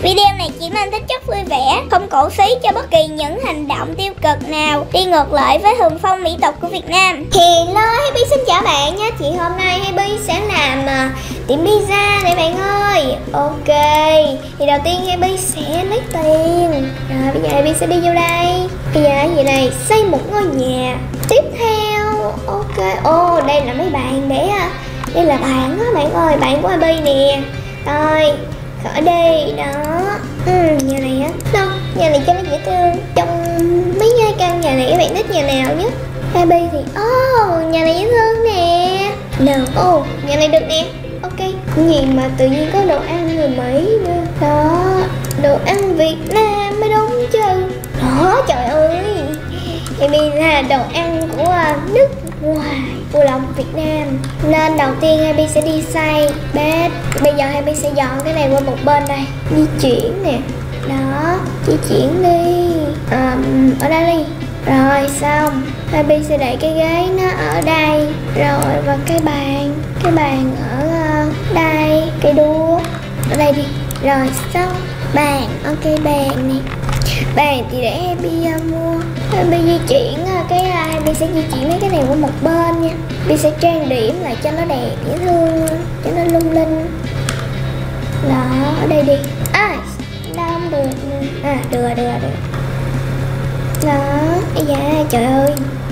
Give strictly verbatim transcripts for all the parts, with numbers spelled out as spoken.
Video này chỉ mang tính chất vui vẻ, không cổ suý cho bất kỳ những hành động tiêu cực nào đi ngược lại với thuần phong mỹ tục của Việt Nam. Thì lo Happy xin chào bạn nha. Thì hôm nay Happy sẽ làm uh, tiệm pizza này bạn ơi. Ok, thì đầu tiên Happy sẽ lấy tiền. Rồi bây giờ Happy sẽ đi vô đây. Bây giờ cái gì này, xây một ngôi nhà. Tiếp theo, ok, ô oh, đây là mấy bạn để uh, đây là bạn đó bạn ơi, bạn của Happy nè. Rồi khỏi đi đó. Ừ, nhà này á, đâu, nhà này cho nó dễ thương. Trong mấy cái căn nhà này các bạn thích nhà nào nhất? Happy thì, oh, nhà này dễ thương nè. No, oh, nhà này được nè. Ok, gì mà tự nhiên có đồ ăn người Mỹ nữa. Đó, đồ ăn Việt Nam mới đúng chứ. Đó, trời ơi, Happy là đồ ăn của nước ngoài, của lòng Việt Nam. Nên đầu tiên Happy sẽ đi xây bếp. Bây giờ Happy sẽ dọn cái này qua một bên đây. Di chuyển nè. Đó, di chuyển đi. à, Ở đây đi. Rồi xong Happy sẽ để cái ghế nó ở đây. Rồi và cái bàn Cái bàn ở đây. Cái đũa ở đây đi. Rồi xong bàn. Ok, bàn nè. Bàn thì để Happy uh, mua. Happy di chuyển uh, cái uh, Happy sẽ di chuyển mấy cái này qua một bên nha. Happy sẽ trang điểm lại cho nó đẹp, dễ thương, cho nó lung linh. Đó, ở đây đi. À, đâu không được nữa. À, được rồi, được rồi, được. Đó, ây da, trời ơi.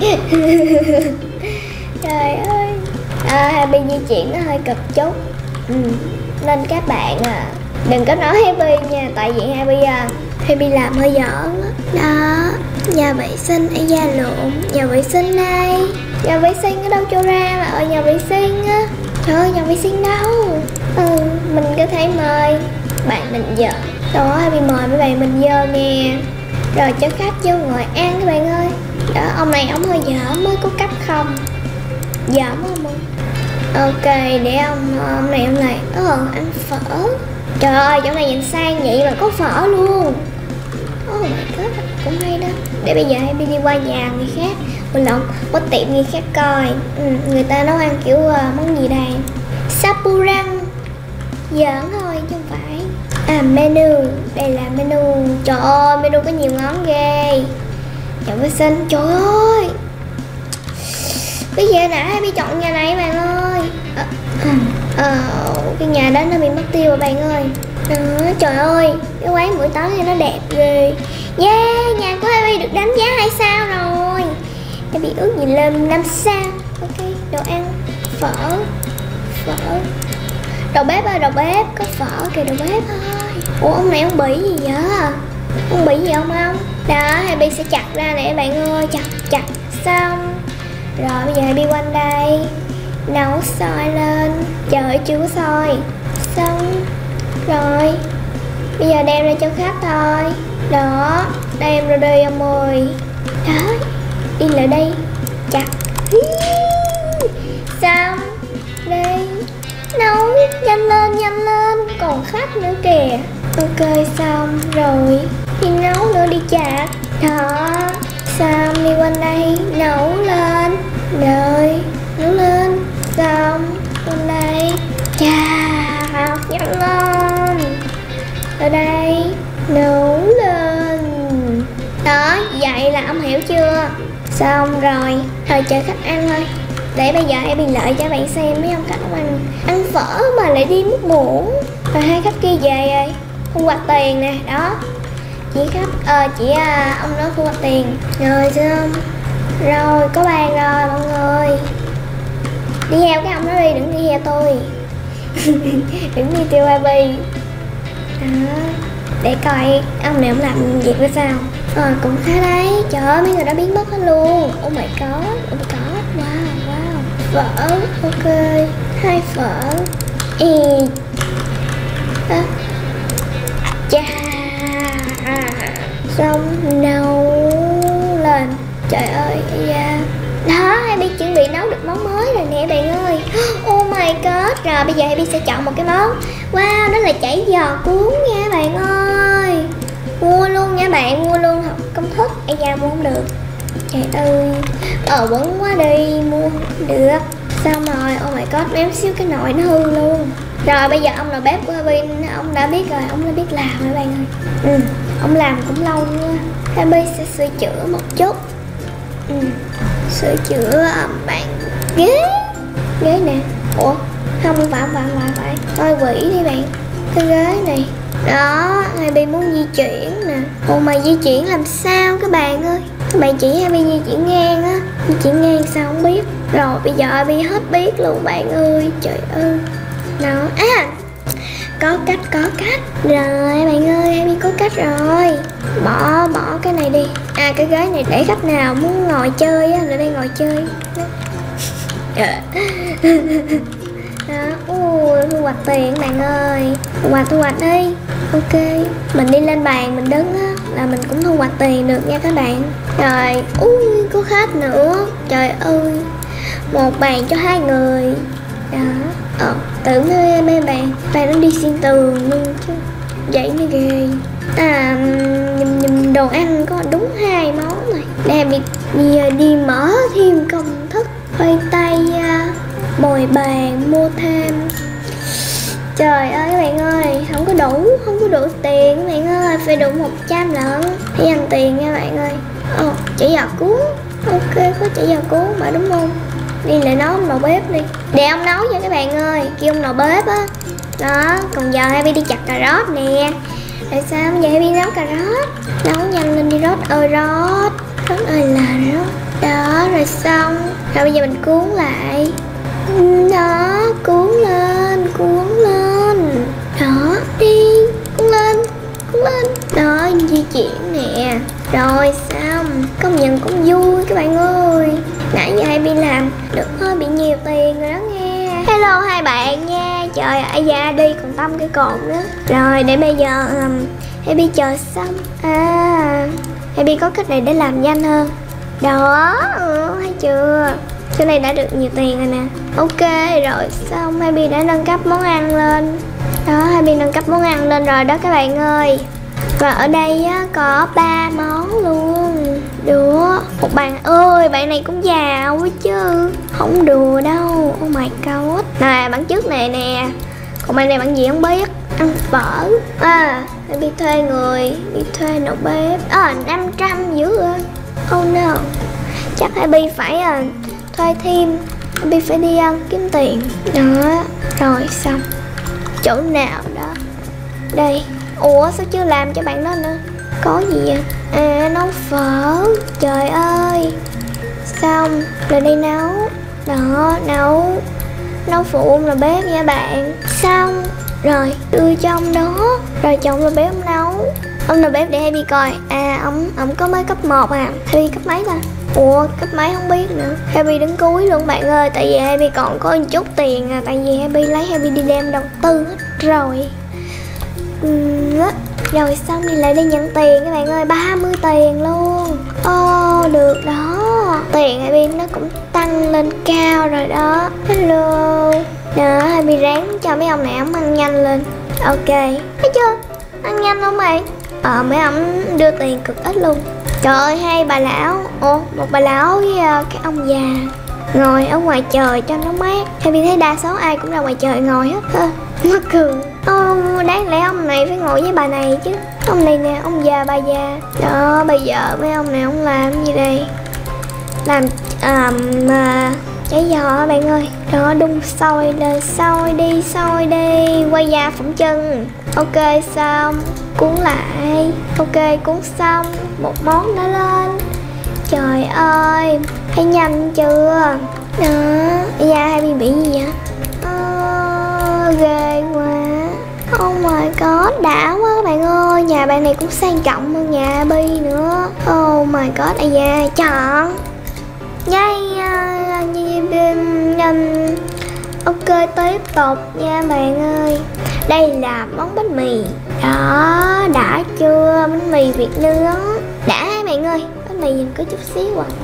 Trời ơi. À, Happy di chuyển nó hơi cực chút. Ừ. Nên các bạn à, đừng có nói Happy nha. Tại vì Happy à, Happy làm hơi giỡn đó. Đó, nhà vệ sinh, ấy da lộn. Nhà vệ sinh đây. Nhà vệ sinh ở đâu cho ra mà ở nhà vệ sinh á. Trời ơi, nhà vệ sinh đâu. Ừ, mình có thể mời bạn mình giờ. Đó, Happy mời mấy bạn mình giờ nè. Rồi cho khách vô ngồi ăn các bạn ơi. Đó, ông này ông hơi dở mới có cấp không. Dở không ông? Ok, để ông, ông này ông này Ờ, ăn phở. Trời ơi, chỗ này nhìn sang vậy mà có phở luôn. Oh my god, cũng hay đó. Để bây giờ Happy đi qua nhà người khác. Ôi lộn, có tiệm người khác coi. Ừ, người ta nấu ăn kiểu uh, món gì đây? Sapurang. Giỡn thôi chứ không phải. À, menu. Đây là menu. Trời ơi, menu có nhiều món ghê. Nhà vệ sinh, trời ơi. Bây giờ đã Happy chọn nhà này bạn ơi. à, à, Cái nhà đó nó bị mất tiêu rồi bạn ơi. Đó, trời ơi, cái quán buổi tối này nó đẹp ghê. Yeah, nhà của Happy được đánh giá hai sao rồi. Happy ước gì lên năm sao. Ok, đồ ăn, phở. Phở. Đầu bếp ơi, đầu bếp, có phở kìa, đầu bếp thôi. Ủa, ông này ông bị gì vậy? Ông bị gì không ông? Đó, Happy sẽ chặt ra nè bạn ơi. Chặt, chặt, xong. Rồi bây giờ Happy quanh đây. Nấu xôi lên. Trời, chưa có xôi. Xong. Rồi bây giờ đem ra cho khách thôi. Đó, đem ra đây ông ơi. Đó, đi lại đây. Chặt. Xong. Đây. Nấu, nhanh lên, nhanh lên. Còn khách nữa kìa. Ok, xong. Rồi đi nấu nữa, đi chặt. Đó, xong, đi quanh đây. Nấu lên. Rồi, nấu lên. Xong, quanh đây. Chà, nhanh lên. Ở đây, nấu lên. Đó, vậy là ông hiểu chưa? Xong rồi, thôi chờ khách ăn thôi. Để bây giờ em bị lợi cho bạn xem mấy ông khách ông ăn Ăn phở mà lại đi mất muỗng. Rồi hai khách kia về rồi, không quạt tiền nè, đó. Chị khách, ờ, chị à, ông đó không quạt tiền. Rồi xong. Rồi, có bàn rồi mọi người. Đi theo cái ông đó đi, đừng đi theo tôi. Đừng đi theo Happy. Đó, để coi ông này ông làm việc với sao. Ờ, cũng khá đấy. Trời ơi, mấy người đã biến mất hết luôn. Oh my god, oh my god, wow, wow. Phở, ok. Hai phở. Ê. À. Chà. Xong nấu lên. Trời ơi, da. Đó, Happy chuẩn bị nấu được món mới rồi nè bạn ơi. Oh my god. Rồi bây giờ Happy sẽ chọn một cái món. Wow, đó là chảy giò cuốn nha bạn ơi. Mua luôn nha bạn, mua luôn học công thức. Ây da, mua không được. Trời ơi, ờ quấn quá đi, mua không được. Xong rồi, oh my god, méo xíu cái nồi nó hư luôn. Rồi bây giờ ông đầu bếp của Happy ông đã biết rồi, ông đã biết làm rồi bạn ơi. Ừ, ông làm cũng lâu nha. Happy sẽ sửa chữa một chút. Ừ, sửa chữa bàn ghế. Ghế nè. Ủa, không phải phải phải phải. Thôi quỷ đi bạn. Cái ghế này. Đó, Happy muốn di chuyển nè. Ủa mà di chuyển làm sao các bạn ơi? Các bạn chỉ Happy di chuyển ngang á. Di chuyển ngang sao không biết. Rồi bây giờ Happy hết biết luôn bạn ơi. Trời ơi. Đó, à có cách, có cách. Rồi bạn ơi, Happy có cách rồi. Bỏ, bỏ cái này đi. À cái ghế này để khách nào muốn ngồi chơi á, lại đây ngồi chơi. Đó, ui, thu hoạch tiền bạn ơi. Thu hoạch, thu hoạch đi. Ok, mình đi lên bàn mình đứng á là mình cũng thu hoạch tiền được nha các bạn. Rồi, ui, có khách nữa. Trời ơi, một bàn cho hai người. Đó, ờ, tưởng thôi mấy bạn. Bạn nó đi xuyên tường luôn chứ. Vậy mới ghê. À, nhầm, nhầm, đồ ăn có đúng hai món rồi. Để mình đi, đi mở thêm công thức. Khoai tây, bồi bàn, mua thêm. Trời ơi các bạn ơi, không có đủ, không có đủ tiền các bạn ơi. Phải đủ một trăm lận. Hãy dành tiền nha bạn ơi. Ồ, chả giò cuốn. Ok, có chả giò cuốn mà đúng không? Đi lại nấu ông nồi bếp đi. Để ông nấu nha các bạn ơi. Kêu ông nồi bếp á. Đó, còn giờ Happy đi chặt cà rốt nè. Tại sao bây giờ Happy nấu cà rốt? Nấu nhanh lên đi rốt ơi rốt. Rốt ơi là rốt. Đó, rồi xong. Rồi bây giờ mình cuốn lại. Đó, cuốn lên, cuốn lên. Đó, đi, cuốn lên, cuốn lên. Đó, di chuyển nè. Rồi xong, công nhận cũng vui các bạn ơi. Nãy giờ Happy làm được hơi bị nhiều tiền rồi đó nghe. Hello hai bạn nha. Trời ơi, da đi còn tâm cái cồn nữa. Rồi, để bây giờ um, Happy chờ xong. À, Happy có cách này để làm nhanh hơn. Đó, ừ, thấy chưa? Chỗ này đã được nhiều tiền rồi nè. Ok, rồi xong Happy đã nâng cấp món ăn lên. Đó, Happy nâng cấp món ăn lên rồi đó các bạn ơi. Và ở đây á, có ba món luôn. Đùa, một bạn ơi, bạn này cũng giàu quá chứ. Không đùa đâu, oh my god. Nè, bạn trước này nè. Còn bạn này bạn gì không biết. Ăn phở. À, Happy thuê người, đi thuê nấu bếp. À, năm trăm dữ rồi. Oh no. Chắc Happy phải uh, thuê thêm. Happy phải đi ăn kiếm tiền. Đó, rồi xong. Chỗ nào đó. Đây. Ủa sao chưa làm cho bạn đó nữa? Có gì vậy? À, nấu phở. Trời ơi. Xong, rồi đây nấu. Đó, nấu. Nấu phụ ông là bếp nha bạn. Xong, rồi đưa cho ông đó. Rồi chồng là bếp ông nấu. Ông là bếp để Happy coi. À, ông ông có mới cấp một à. Happy cấp mấy ta? Ủa, cấp mấy không biết nữa. Happy đứng cuối luôn bạn ơi. Tại vì Happy còn có một chút tiền à. Tại vì Happy lấy Happy đi đem đầu tư hết rồi. Đó. Rồi xong thì lại đi nhận tiền các bạn ơi. Ba mươi tiền luôn. Ồ, oh, được đó. Tiền Happy nó cũng tăng lên cao rồi đó. Hello. Đó, Happy ráng cho mấy ông này ông ăn nhanh lên. Ok. Thấy chưa? Ăn nhanh không mày? Ờ, mấy ông đưa tiền cực ít luôn. Trời ơi, hai bà lão. Ồ, một bà lão với uh, cái ông già ngồi ở ngoài trời cho nó mát. Happy thấy đa số ai cũng ra ngoài trời ngồi hết ha. Mắc cười. Ô, đáng lẽ ông này phải ngồi với bà này chứ. Ông này nè, ông già bà già. Đó, bây giờ mấy ông này ông làm gì đây? Làm um, uh, trái giò bạn ơi. Đó, đun sôi lên, sôi đi, sôi đi. Quay da phỏng chân. Ok, xong. Cuốn lại. Ok, cuốn xong. Một món đã lên. Trời ơi, thấy nhanh chưa? Đó, da Happy bị gì vậy? À, ghê quá. Oh my god, đã quá các bạn ơi. Nhà bạn này cũng sang trọng hơn nhà Happy nữa. Oh my god, ai da, chọn. Yay, uh, ok, tiếp tục nha bạn ơi. Đây là món bánh mì. Đó, đã chưa? Bánh mì Việt nướng. Đã bạn ơi. Bánh mì nhìn có chút xíu à.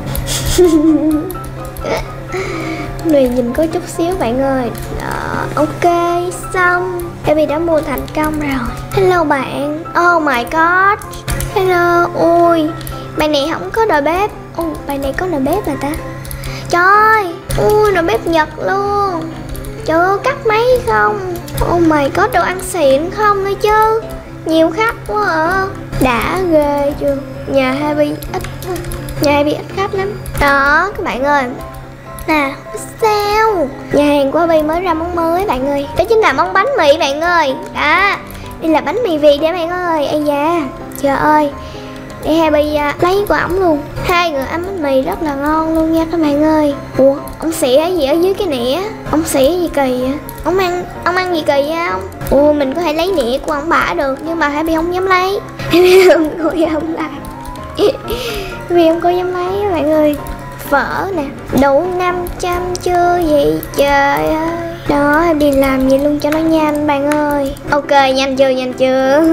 Bánh mì nhìn có chút xíu bạn ơi. Đó, ok, xong. Happy đã mua thành công rồi. Hello bạn. Oh my god. Hello. Ui, bạn này không có nồi bếp. Ui, bạn này có nồi bếp rồi ta. Trời ơi. Ui, nồi bếp Nhật luôn. Trời ơi, cắt mấy không? Oh my god, đồ ăn xịn không nữa chứ. Nhiều khách quá à. Đã ghê chưa. Nhà Happy ít Nhà Happy ít khách lắm. Đó các bạn ơi. Nè, sao nhà hàng của Happy mới ra món mới bạn ơi. Đó chính là món bánh mì bạn ơi. Đó, đây là bánh mì Việt đấy bạn ơi. Ây da, trời ơi. Để Happy uh, lấy của ổng luôn. Hai người ăn bánh mì rất là ngon luôn nha các bạn ơi. Ủa, ông xỉa gì ở dưới cái nĩa? Ông xỉa gì kỳ vậy? Ông ăn ông ăn gì kỳ vậy không? Ủa, mình có thể lấy nĩa của ông bả được, nhưng mà Happy không dám lấy. Happy không có dám lấy. Happy không có dám lấy các bạn ơi. Phở nè, đủ năm trăm chưa vậy trời ơi. Đó, Happy làm gì luôn cho nó nhanh bạn ơi. Ok, nhanh chưa, nhanh chưa.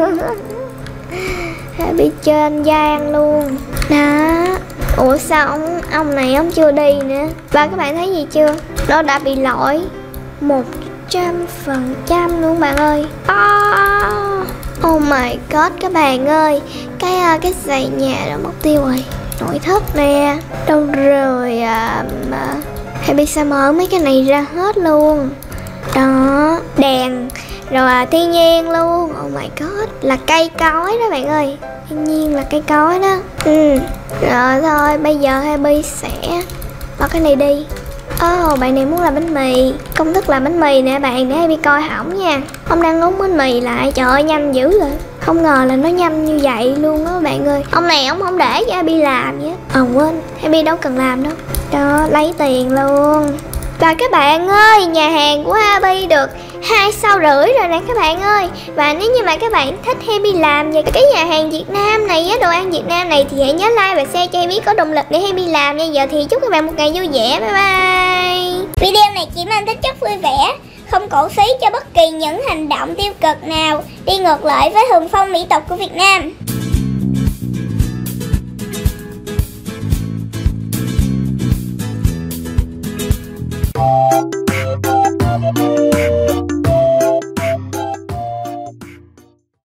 Bị trên gian luôn. Đó. Ủa sao ông, ông này ông chưa đi nữa. Và các bạn thấy gì chưa? Nó đã bị lỗi một trăm phần trăm luôn bạn ơi. Oh, oh my god các bạn ơi. Cái cái giày nhà đã mất tiêu rồi. Nội thất nè. Đâu rồi à, mà Happy sẽ mở mấy cái này ra hết luôn. Đó. Đèn. Rồi à, thiên nhiên luôn. Oh my god. Là cây cối đó bạn ơi. Thiên nhiên là cây cối đó. Ừ. Rồi thôi bây giờ Happy sẽ bỏ cái này đi. Ồ oh, bạn này muốn làm bánh mì. Công thức làm bánh mì nè bạn. Để Happy coi hỏng nha. Ông đang nấu bánh mì lại. Trời ơi nhanh dữ rồi. Không ngờ là nó nhanh như vậy luôn á bạn ơi. Ông này ông không để cho Happy làm vậy. Ờ quên, Happy đâu cần làm đâu. Đó, lấy tiền luôn. Và các bạn ơi, nhà hàng của Happy được hai sao rưỡi rồi nè các bạn ơi. Và nếu như mà các bạn thích Happy làm về cái nhà hàng Việt Nam này á, đồ ăn Việt Nam này, thì hãy nhớ like và share cho Happy có động lực để Happy làm nha. Giờ thì chúc các bạn một ngày vui vẻ. Bye bye. Video này chỉ mang tính chất vui vẻ, không cổ suý cho bất kỳ những hành động tiêu cực nào đi ngược lại với thuần phong mỹ tục của Việt Nam.